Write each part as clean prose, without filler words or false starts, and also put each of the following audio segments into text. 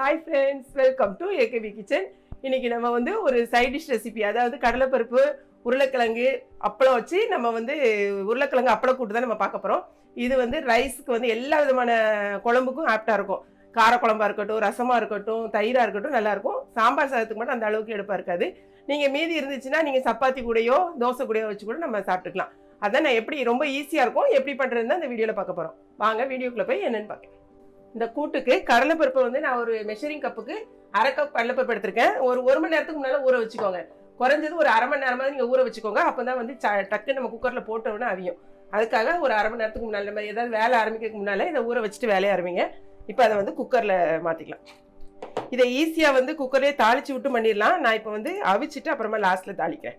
Hi friends, welcome to AKB Kitchen. இன்னைக்கு நம்ம வந்து ஒரு சைட் டிஷ் ரெசிபி, அதாவது கடலைப்பருப்பு உருளைக்கிழங்கு அப்பளம் வச்சு நம்ம வந்து உருளைக்கிழங்கு அப்பளம் கூட்டு தான் நம்ம பார்க்க போறோம். இது வந்து ரைஸ்க்கு வந்து எல்லா விதமான குழம்புக்கும் ஆப்டா இருக்கும். கார குழம்பா இருக்கட்டும், ரசமா இருக்கட்டும், தயிரா இருக்கட்டும் நல்லா இருக்கும். சாம்பார் சாதத்துக்கு மட்டும் அந்த அளவுக்கு எடுப்பா இருக்காது. நீங்க மீதி இருந்துச்சுன்னா நீங்க சப்பாத்தி கூடயோ தோசை கூடயோ வச்சு கூட நம்ம சாப்பிட்டுக்கலாம். அதான் நான் எப்படி ரொம்ப ஈஸியா இருக்கும் எப்படி பண்றதுன்னு அந்த வீடியோல பார்க்க போறோம். வாங்க வீடியோக்குள்ள போய் என்னன்னு பார்க்கலாம். இந்த கூட்டுக்கு கடலைப்பருப்பு வந்து நான் ஒரு மெஷரிங் கப்புக்கு 1/2 கப் கடலைப்பருப்பு எடுத்திருக்கேன். ஒரு மணி நேரத்துக்கு முன்னால ஊற வச்சுக்கோங்க. குறைஞ்சது ஒரு 1/2 மணி நேரமாவது நீங்க ஊற வச்சுக்கோங்க. அப்பதான் வந்து டக்கு நம்ம குக்கர்ல போட்டோம்னா அவியும். அதுக்காக ஒரு 1/2 மணி நேரத்துக்கு முன்னால நம்ம ஏதாவது வேலை ஆரம்பிக்கிறதுக்கு முன்னால இதை ஊற வச்சுட்டு வேலையை ஆரம்பிங்க. இப்போ அதை வந்து குக்கர்ல மாத்திக்கலாம். இதை ஈஸியா வந்து குக்கர்லேயே தாளிச்சு விட்டு பண்ணிடலாம். நான் இப்போ வந்து அவிச்சிட்டு அப்புறமா லாஸ்ட்ல தாளிக்கிறேன்.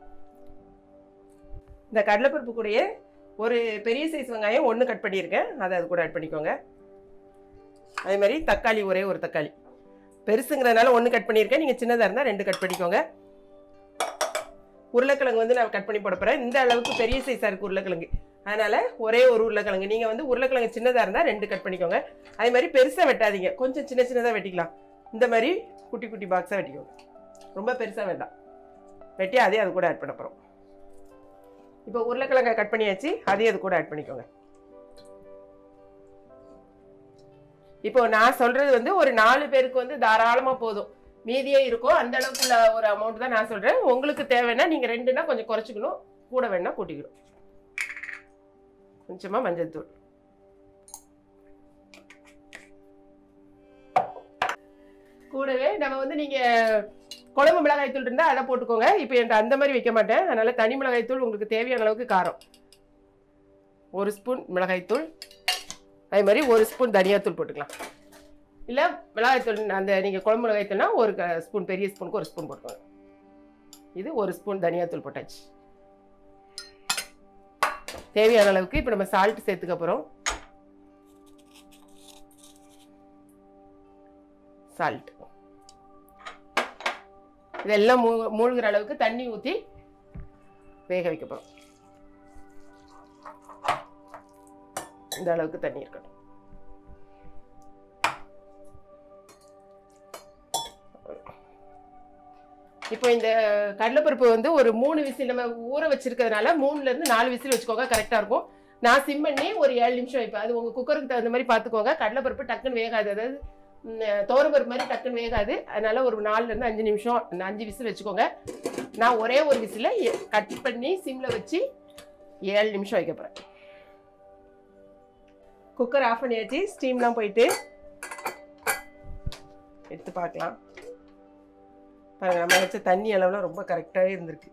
இந்த கடலைப்பருப்பு கூடயே ஒரு பெரிய சைஸ் வெங்காயம் 1 கட் பண்ணியிருக்கேன். அதை அது கூட ஆட் பண்ணிக்கோங்க. அதே மாதிரி தக்காளி ஒரே ஒரு தக்காளி, பெருசுங்கிறதுனால 1 கட் பண்ணியிருக்கேன். நீங்கள் சின்னதாக இருந்தால் 2 கட் பண்ணிக்கோங்க. உருளைக்கிழங்கு வந்து நான் கட் பண்ணி போட போகிறேன். இந்த அளவுக்கு பெரிய சைஸாக இருக்குது உருளைக்கிழங்கு, அதனால் ஒரே ஒரு உருளைக்கிழங்கு. நீங்கள் வந்து உருளைக்கிழங்கு சின்னதாக இருந்தால் 2 கட் பண்ணிக்கோங்க. அதே மாதிரி பெருசாக வெட்டாதீங்க, கொஞ்சம் சின்ன சின்னதாக வெட்டிக்கலாம். இந்த மாதிரி குட்டி குட்டி பாக்ஸாக வெட்டிக்கோங்க, ரொம்ப பெருசாக வேண்டாம். வெட்டி அதே அது கூட ஆட் பண்ண போகிறோம். இப்போ உருளைக்கிழங்கை கட் பண்ணியாச்சு, அதே அது கூட ஆட் பண்ணிக்கோங்க. இப்போ நான் சொல்றது வந்து ஒரு 4 பேருக்கு வந்து தாராளமா போதும், மீதியே இருக்கும். அந்த அளவுக்குள்ள ஒரு அமௌண்ட் தான் நான் சொல்றேன். உங்களுக்கு தேவைன்னா நீங்க 2னா கொஞ்சம் குறைச்சிக்கணும், கூட வேணா கூட்டிக்கணும். கொஞ்சமா மஞ்சள் தூள், கூடவே நம்ம வந்து நீங்க குழம்பு மிளகாய் தூள் இருந்தா அதை போட்டுக்கோங்க. இப்போ என்கிட்ட அந்த மாதிரி வைக்க மாட்டேன், அதனால தனி மிளகாய் தூள் உங்களுக்கு தேவையான அளவுக்கு காரம் 1 ஸ்பூன் மிளகாய் தூள், அதே மாதிரி 1 ஸ்பூன் தனியாத்தூள் போட்டுக்கலாம். இல்லை மிளகாய்த்தூள் அந்த நீங்கள் குழம்பு மிளகாய்த்தூள்னா 1 ஸ்பூன், பெரிய ஸ்பூனுக்கு 1 ஸ்பூன் போட்டுக்கோங்க. இது 1 ஸ்பூன் தனியாத்தூள் போட்டாச்சு. தேவையான அளவுக்கு இப்போ நம்ம சால்ட் சேர்த்துக்க போகிறோம். சால்ட் இதெல்லாம் மூழ்கிற அளவுக்கு தண்ணி ஊற்றி வேக வைக்க போகிறோம். இந்த அளவுக்கு தண்ணி இருக்கட்டும். இப்போ இந்த கடலைப்பருப்பு வந்து ஒரு 3 விசில் நம்ம ஊற வச்சிருக்கிறதுனால 3ல இருந்து 4 விசில் வச்சுக்கோங்க, கரெக்டாக இருக்கும். நான் சிம் பண்ணி ஒரு 7 நிமிஷம் வைப்பேன். அது உங்கள் குக்கருக்கு தகுந்த மாதிரி பார்த்துக்கோங்க. கடலைப்பருப்பு டக்குன்னு வேகாது, அதாவது தோரம்பருப்பு மாதிரி டக்குன்னு வேகாது. அதனால ஒரு 4ல இருந்து 5 நிமிஷம் 5 விசில் வச்சுக்கோங்க. நான் ஒரே ஒரு விசில கட் பண்ணி சிம்ல வச்சு 7 நிமிஷம் வைக்க போகிறேன். குக்கர் ஆஃப் பண்ணியாச்சு, ஸ்டீம்லாம் போயிட்டு எடுத்து பார்க்கலாம். பாருங்க, நம்ம வச்ச தண்ணி அளவுலாம் ரொம்ப கரெக்டாகவே இருந்திருக்கு.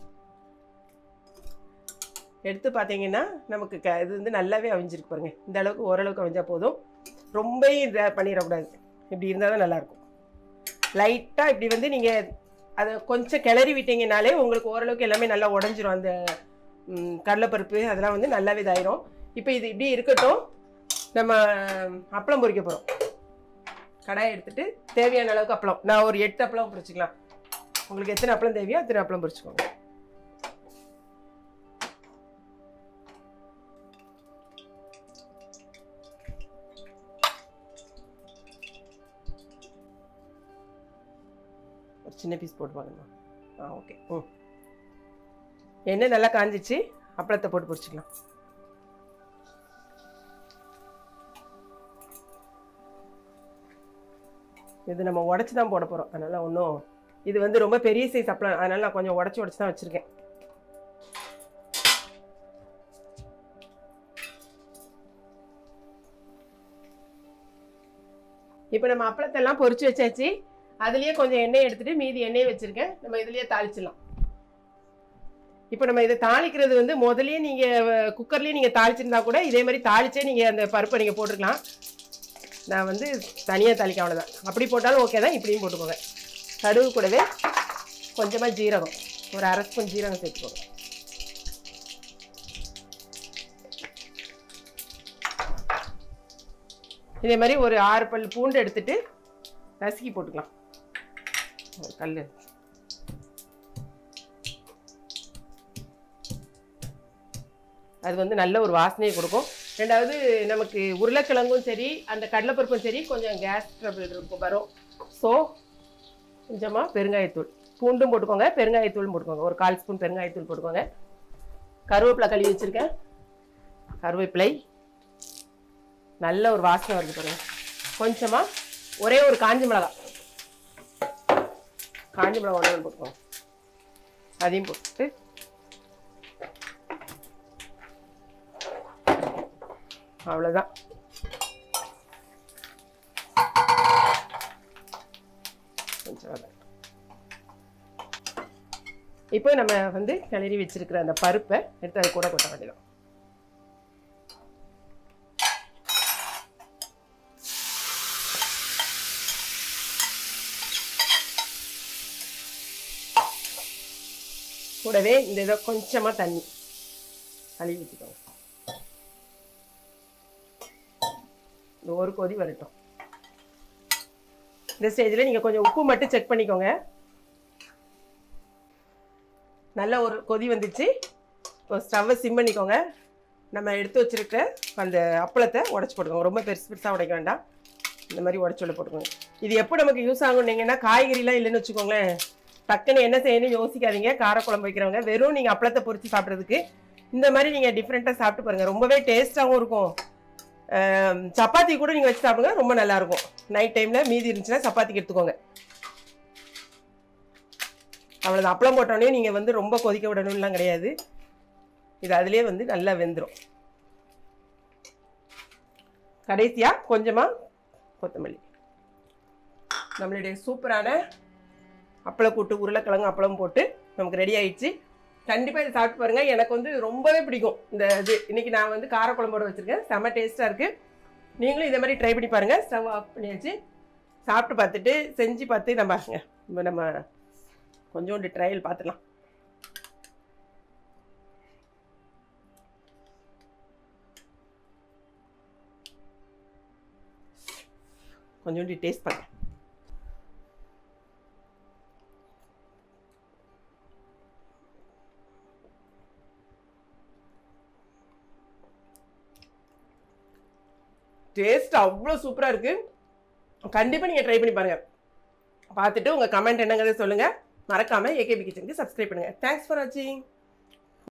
எடுத்து பார்த்தீங்கன்னா நமக்கு இது வந்து நல்லாவே அவிஞ்சிருக்கு. பாருங்க, இந்த அளவுக்கு ஓரளவுக்கு அவிஞ்சா போதும், ரொம்ப இதை பண்ணிடக்கூடாது. இப்படி இருந்தால் தான் நல்லாயிருக்கும். லைட்டாக இப்படி வந்து நீங்கள் அதை கொஞ்சம் கிளறி விட்டீங்கனாலே உங்களுக்கு ஓரளவுக்கு எல்லாமே நல்லா உடஞ்சிரும். அந்த கடலைப்பருப்பு அதெல்லாம் வந்து நல்லாவே இதாயிரும். இப்போ இது இப்படி இருக்கட்டும், நம்ம அப்பளம் பொரிக்க போகிறோம். கடாயை எடுத்துட்டு தேவையான அளவுக்கு அப்பளம், நான் ஒரு 8 அப்பளம் பொரிச்சிக்கலாம். உங்களுக்கு எத்தனை அப்பளம் தேவையோ அத்தனை அப்பளம் பொரிச்சுக்கோங்க. ஒரு சின்ன பீஸ் போட்டு பாருங்க. ஓகே. எண்ணெய் நல்லா காஞ்சிச்சு, அப்பளத்தை போட்டு பொரிச்சுக்கலாம். இது நம்ம உடச்சி தான் போட போகிறோம், அதனால் ஒன்றும் இது வந்து ரொம்ப பெரிய சைஸ் அப்பளம், அதனால் நான் கொஞ்சம் உடச்சி தான் வச்சுருக்கேன். இப்போ நம்ம அப்பளத்தெல்லாம் பொரிச்சு வச்சாச்சு. அதுலேயே கொஞ்சம் எண்ணெய் எடுத்துகிட்டு மீதி எண்ணெயை வச்சுருக்கேன். நம்ம இதுலேயே தாளிச்சிடலாம். இப்போ நம்ம இதை தாளிக்கிறது வந்து முதலே நீங்கள் குக்கர்லேயே நீங்கள் தாளிச்சிருந்தா கூட இதே மாதிரி தாளிச்சே நீங்கள் அந்த பருப்பை நீங்கள் போட்டுக்கலாம். நான் வந்து தனியாக தாளிக்க, அவ்வளோதான். அப்படி போட்டாலும் ஓகே தான், இப்படியும் போட்டுக்கோங்க. கடுகு கூடவே கொஞ்சமாக ஜீரகம், ஒரு 1/2 ஸ்பூன் ஜீரகம் சேர்த்துக்கோங்க. இதே மாதிரி ஒரு 6 பல் பூண்டு எடுத்துட்டு நசுக்கி போட்டுக்கலாம். ஒரு கல் அது வந்து நல்ல ஒரு வாசனையை கொடுக்கும். ரெண்டாவது நமக்கு உருளைக்கிழங்கும் சரி அந்த கடலைப்பருப்பும் சரி கொஞ்சம் கேஸ் ட்ரபிள் இருக்கும் வரும். ஸோ கொஞ்சமாக பெருங்காயத்தூள், பூண்டும் போட்டுக்கோங்க, பெருங்காயத்தூள் போட்டுக்கோங்க. ஒரு 1/4 ஸ்பூன் பெருங்காயத்தூள் போட்டுக்கோங்க. கருவேப்பிலை கழுவி வச்சுருக்கேன், கருவேப்பிலை நல்ல ஒரு வாசனை வருது பாருங்க. கொஞ்சமாக ஒரே ஒரு காஞ்ச மிளகாய் ஒன்று போட்டுக்கோங்க. அதையும் போட்டு அவ்வளோதான். இப்போ நம்ம வந்து கிளறி வச்சிருக்கிற அந்த பருப்பை எடுத்து அது கூட கொட்ட வேண்டியதான். கூடவே இந்த இதை கொஞ்சமா தண்ணி கழுவி வச்சுக்கோங்க. இந்த ஒரு கொதி வரட்டும். இந்த ஸ்டேஜில் நீங்கள் கொஞ்சம் உப்பு மட்டும் செக் பண்ணிக்கோங்க. நல்ல ஒரு கொதி வந்துச்சு. இப்போ ஸ்டவ்வை சிம் பண்ணிக்கோங்க. நம்ம எடுத்து வச்சுருக்க அந்த அப்பளத்தை உடச்சி போட்டுக்கோங்க. ரொம்ப பெருசாக உடைக்க வேண்டாம், இந்த மாதிரி உடச்சி உள்ள போட்டுக்கோங்க. இது எப்போ நமக்கு யூஸ் ஆகுன்னீங்கன்னா காய்கறிலாம் இல்லைன்னு வச்சுக்கோங்களேன், டக்குன்னு என்ன செய்யணும்னு யோசிக்காதீங்க. காரக்குழம்பு வைக்கிறவங்க வெறும் நீங்கள் அப்பளத்தை பொரித்து சாப்பிட்றதுக்கு இந்த மாதிரி நீங்கள் டிஃப்ரெண்ட்டாக சாப்பிட்டு பாருங்கள். ரொம்பவே டேஸ்ட்டாகவும் இருக்கும். சப்பாத்தி கூட நீங்கள் வச்சு சாப்பிடுங்க, ரொம்ப நல்லாயிருக்கும். நைட் டைமில் மீதி இருந்துச்சுன்னா சப்பாத்திக்கு எடுத்துக்கோங்க. அவ்வளோதான். அப்பளம் போட்டோடனே நீங்கள் வந்து ரொம்ப கொதிக்க விடணும்லாம் கிடையாது. இது அதிலே வந்து நல்லா வெந்துடும். கடைசியாக கொஞ்சமாக கொத்தமல்லி. நம்மளுடைய சூப்பரான அப்பளக்கூட்டு உருளைக்கிழங்கு அப்பளம் போட்டு நமக்கு ரெடி ஆயிடுச்சு. கண்டிப்பாக இதை சாப்பிட்டு பாருங்கள். எனக்கு வந்து ரொம்பவே பிடிக்கும் இந்த இது. இன்றைக்கி நான் வந்து காரக்குழம்போடு வச்சுருக்கேன், செம்ம டேஸ்ட்டாக இருக்குது. நீங்களும் இதே மாதிரி ட்ரை பண்ணி பாருங்கள். ஸ்டவ் ஆஃப் பண்ணியாச்சு. சாப்பிட்டு பார்த்துட்டு செஞ்சு பார்த்து நம்ம கொஞ்சோண்டு ட்ரையல் பார்த்துக்கலாம். கொஞ்சோண்டு டேஸ்ட் பண்ணேன். டேஸ்ட் அவ்வளோ சூப்பராக இருக்குது. கண்டிப்பாக நீங்கள் ட்ரை பண்ணி பாருங்கள். பார்த்துட்டு உங்கள் கமெண்ட் என்னங்கிறத சொல்லுங்கள். மறக்காமல் ஏகேபி கிச்சனுக்கு சப்ஸ்கிரைப் பண்ணுங்கள். தேங்க்ஸ் ஃபார் வாட்சிங்.